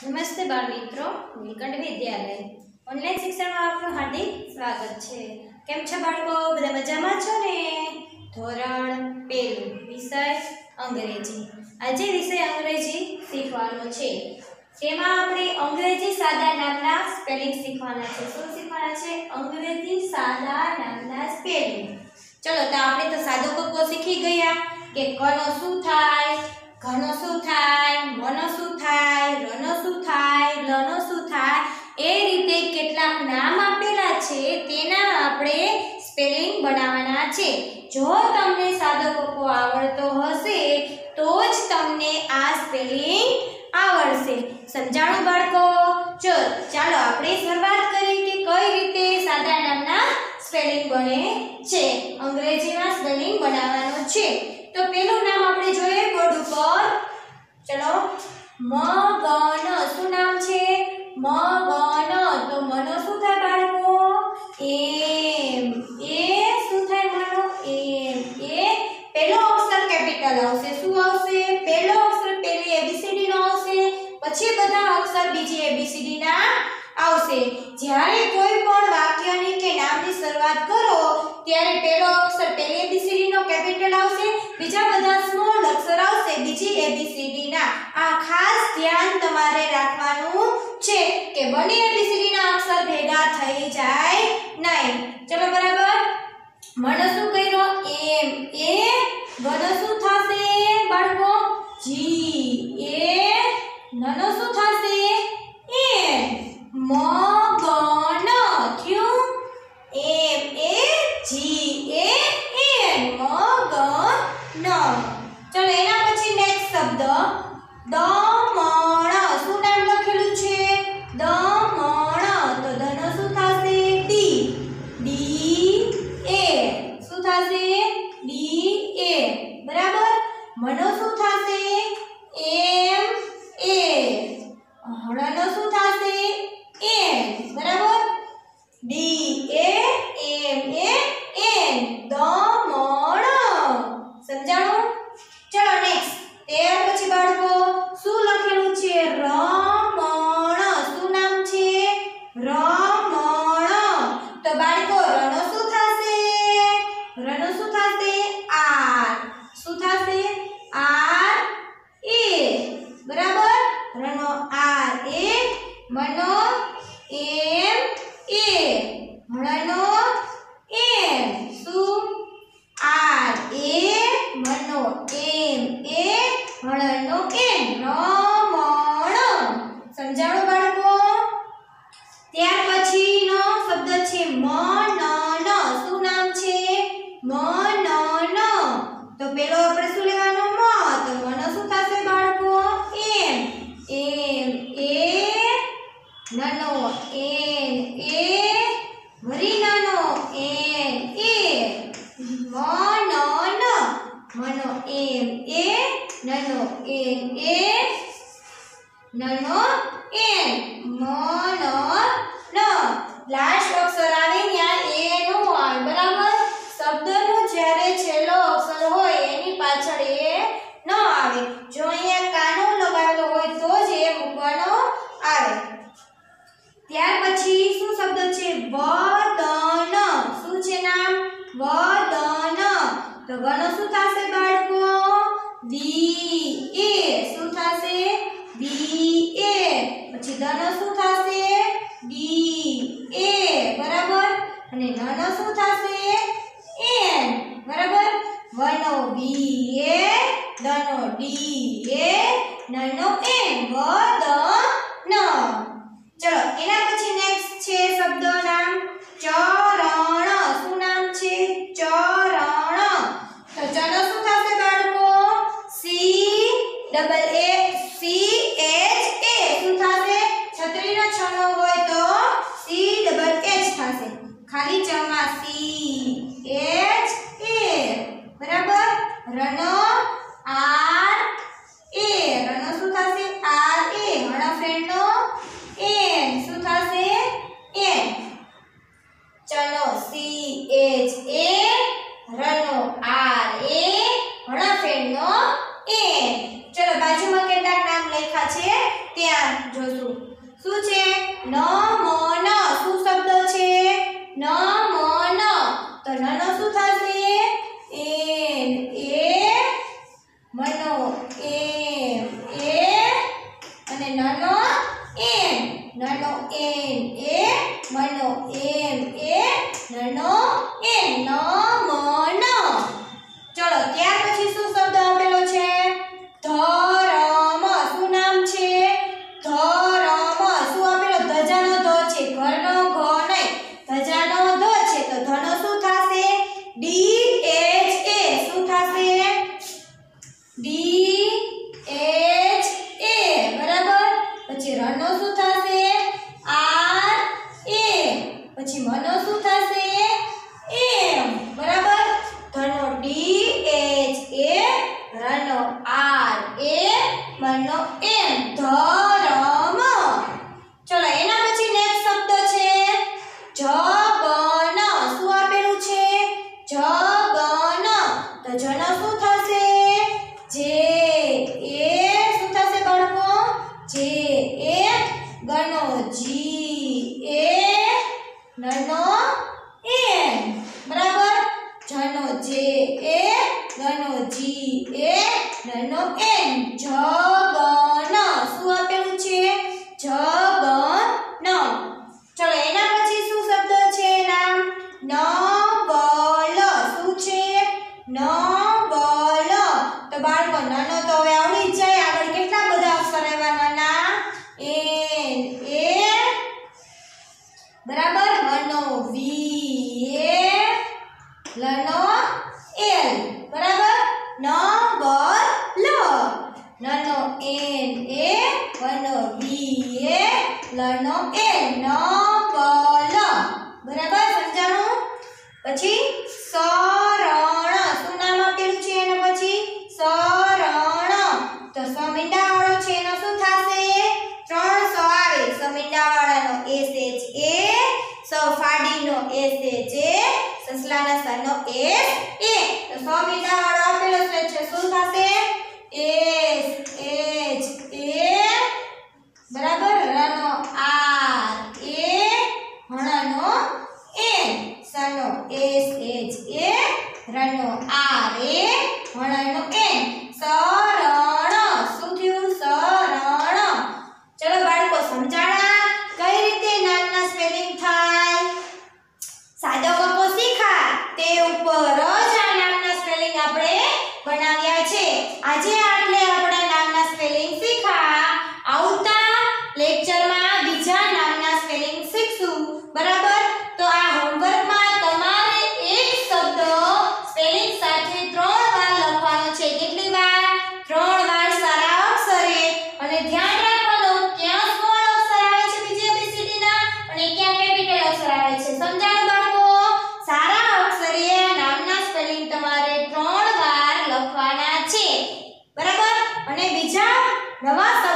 नमस्ते बाल मित्रों, નીલકંઠ વિદ્યાલય ઓનલાઈન શિક્ષણમાં આપનું હાર્દિક સ્વાગત છે। કેમ છો બાળકો? બધા મજામાં છો ને? ધોરણ 1 વિષય અંગ્રેજી। આજે વિષય અંગ્રેજી શીખવાનો છે। તેમાં આપણે અંગ્રેજી સાદા નામના સ્પેલિંગ શીખવાના છે। શું શીખવાના છે? અંગ્રેજી સાદા નામના સ્પેલિંગ। ચલો તો આપણે તો સાદો કક્કો શીખી ગયા કે કનો શું થાય, ઘનો શું થાય, મનો શું થાય, રનો શું થાય, લનો શું થાય, એ રીતે કેટલાક નામ આપેલા છે તેના આપણે સ્પેલિંગ બનાવવાના છે। જો તમને સાદો કક્કો આવડતો હશે તો જ તમને આ સ્પેલિંગ આવડશે। સમજાણું બાળકો? ચાલો આપણે શરૂઆત કરીએ કે કઈ રીતે સાદા નામના સ્પેલિંગ બને છે। અંગ્રેજીમાં સ્પેલિંગ બનાવવાનો છે। તો પહેલું નામ આપણે જોઈએ બોર્ડ ઉપર। ચલો, મગન। શું નામ છે? મગન। તો મનો શું થાય બાળકો? એમ। એ શું થાય મનો? એમ। એ પહેલો અક્ષર કેપિટલ આવશે। શું આવશે? પહેલો અક્ષર પહેલી એબીસીડી નો આવશે, પછી બધા અક્ષર બીજી એબીસીડી ના આવશે। જ્યારે કોઈ પણ વાક્યની કે નામની શરૂઆત કરો ત્યારે પહેલો અક્ષર પહેલી એબીસીડી નો કેપિટલ આવશે, બીજા બધા સ્મોલ અક્ષર આવશે બીજી એબીસીડી ના। આ ખાસ ધ્યાન તમારે રાખવાનું છે કે બંને એબીસીડી ના અક્ષર ભેગા થઈ જાય નહીં। ચલો બરાબર। મનો શું કર્યો? એમ। એ ગનો શું થશે બાળકો? જી। એ નનો શું થશે? એમ। મગન થયું એમ। એ જી। એ એમ। મગન। ચલો એના પછી નેક્સ્ટ શબ્દ દમણ। શું નામ લખેલું છે? દમણ। તો ધનો શું થશે? ડી। ડી એ શું થશે? ડી એ બરાબર। મનો શું થશે? એમ એ। હળનો શું થશે? એન બરાબર। D A M A N. Daman. સમજાણું? ચલો નેક્સ્ટ ત્યાર પછી બાળકો શું લખેલું છે? રમણ। શું નામ છે? રમણ। તો બાળકો રનો શું થશે? રનો શું થશે? આર। શું થશે? આર એ બરાબર। રનો આર એ। મનો એમ એ। હળનો એમ। શું? R A. મનો એમ એ। હળનો એમ। રમણ। સમજાણું બાળકો? ત્યાર પછીનો શબ્દ છે મનન। શું નામ છે? મનન। તો પેલો આપણે શું લેવાનું? મ। તો મનો શું થશે બાળકો? એમ। M A. નનો એન એ। વરી નનો એન એ। મનન। મનો એમ એ। નનો એન એ। નનો એન। મનન। લાસ્ટ અક્ષર આવે ત્યાં એ નો આવે બરાબર। શબ્દનો જ્યારે છેલ્લો અક્ષર હોય એની પાછળ એ ન આવે। જો અહીંયા કાનો લગાવેલો હોય તો જ એ મૂકવાનો આવે। ત્યાર પછી શું શબ્દ છે? વદન। શું છે નામ? વદન। તો ગનો શું થશે બાળકો? વી એ। શું થશે? વી એ। પછી દનો શું થશે? ડી એ બરાબર। અને નનો શું થશે? એન બરાબર। વનો વી એ। દનો ડી એ। નનો એન। વદન। ચલો એના પછી નેક્સ્ટ છે શબ્દ નામ ચરણ। શું નામ છે? ચરણ। તો ચનો શું થશે બાળકો? C double A C H A. શું થશે? છત્રીનો છનો હોય તો સી ડબલ એચ થશે। ખાલી ચમાં સી એચ એ બરાબર। રનો આર એ। રનો શું થશે? R A. હળો ફ્રેન્ડનો એન। શું થશે? એન। ચનો સી એચ એ। રનો આર એ। હળો ફ્રેન્ડનો એન। ચલો બાજુમાં કેટલાક નામ લખ્યા અહીંયા જોશું શું છે નમન શું શબ્દ છે નમન તો નનો શું થશે એન એ મનો એમ એ અને નનો એન એ મનો એમ એ નનો એન નમન ચલો ત્યાર પછી શું શબ્દ આપેલો છે ધરમ શું નામ છે ધરમ શું આપેલો ધજાનો ધ છે ઘરનો ઘ નહીં ધજાનો ધ છે તો ધનો શું થશે ડી એચ એ શું થશે ડી એચ એ બરાબર પછી રનો શું થશે આર એ પછી મનો શું થશે એમ બરાબર ધનો ડી એચ એ રનો આર એ મનો એમ ધરમ ચલો એના પછી નેક્સ્ટ શબ્દ છે જગન શું આપેલું છે જગન તો જન શું થશે જે એ શું થશે બાળકો જે એ ગનો જી એ નનો એન બરાબર જનો જે એ ગનો જી એ નનો એન જગન શું આપેલું છે જગન ચલો એના પછી શું શબ્દ છે નામ નવલ શું છે નવલ તો બાળકો નાનો તો હવે આવડી જ જાય આગળ કેટલા બધા અક્ષર આવ્યા નાના એન એ બરાબર મનો વી એ લનો એલ બરાબર નવલ નનો એન એ વનો વી એ લનો એલ નવલ બરાબર સમજાણું પછી શરણ શું નામ આપેલું છે એના પછી શરણ તો સમીંડા વાળો છે એનો શું થશે 3 સ આવે સમીંડા વાળાનો એસ એચ એ સફાડીનો એસ એચ એ સસલાના સનો એસ એ તો સમીંડા વાળો આપેલો છે શું થશે એસ એચ એ બરાબર રનો આર એ હણનો એન સનો એસ એચ એ રનો આર એ હણનો એન શરણ શું થયું શરણ ચલો બાળકો સમજાણા કઈ રીતે નામના સ્પેલિંગ થાય સાદો કકો શીખા તે ઉપર જ આ નામના સ્પેલિંગ આપણે બનાવ્યા છે આજે આટલે આપણે નામના સ્પેલિંગ શીખા આવતા લેક્ચરમાં બીજા નામના સ્પેલિંગ શીખશું બરાબર તો આ હોમવર્કમાં તમારે એક શબ્દ સ્પેલિંગ સાથે 3 વાર લખવાનો છે કેટલી વાર 3 વાર સારા અક્ષરે અને ધ્યાન રાખવાનું ક્યાં સ્મોલ અક્ષર આવે છે બીજી ABCD ના અને ક્યાં કેપિટલ અક્ષર આવે છે સમજાયું બાળકો સારા અક્ષરે નામના સ્પેલિંગ તમારે 3 વાર લખવાના છે બરાબર અને બીજા નવા